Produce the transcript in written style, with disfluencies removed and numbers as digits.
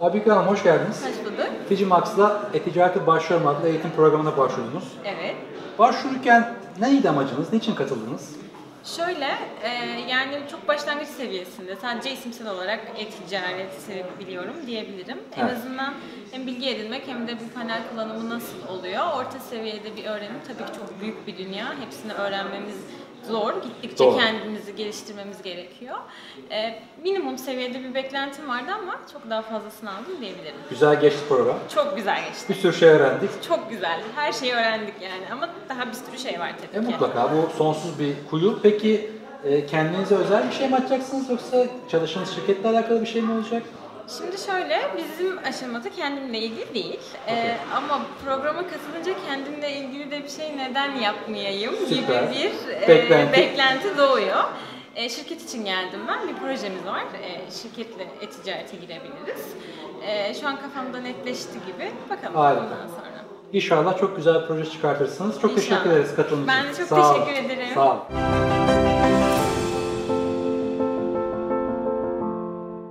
Aybüke Hanım hoş geldiniz. Hoş bulduk. Digimax'la E-Ticarete Başlıyorum adlı eğitim programına başvurdunuz. Evet. Başvururken neydi amacınız, niçin katıldınız? Şöyle, yani çok başlangıç seviyesinde sadece isimsel olarak e-ticareti biliyorum diyebilirim. En Evet. azından hem bilgi edinmek hem de bu panel kullanımı nasıl oluyor. Orta seviyede bir öğrenim tabii ki çok büyük bir dünya. Hepsini öğrenmemiz zor. Gittikçe Doğru. kendimizi geliştirmemiz gerekiyor. Minimum seviyede bir beklentim vardı ama çok daha fazlasını aldım diyebilirim. Güzel geçti program. Çok güzel geçti. Bir sürü şey öğrendik. Çok güzel. Her şeyi öğrendik yani ama daha bir sürü şey var tabii ki. Mutlaka bu sonsuz bir kuyu. Peki kendinize özel bir şey mi açacaksınız yoksa çalıştığınız şirketle alakalı bir şey mi olacak? Şimdi şöyle, bizim aşamada kendimle ilgili değil. Ama programa katılınca kendimle ilgili de bir şey neden yapmayayım Süper. gibi bir beklenti doğuyor. Şirket için geldim ben, bir projemiz var. Şirketle e-ticarete girebiliriz. Şu an kafamda netleşti gibi. Bakalım Harika. bundan sonra. İnşallah çok güzel bir proje çıkartırsınız. Çok İnşallah. teşekkür ederiz katıldığınız için. Ben de çok Sağ olun. teşekkür ederim. Sağ olun.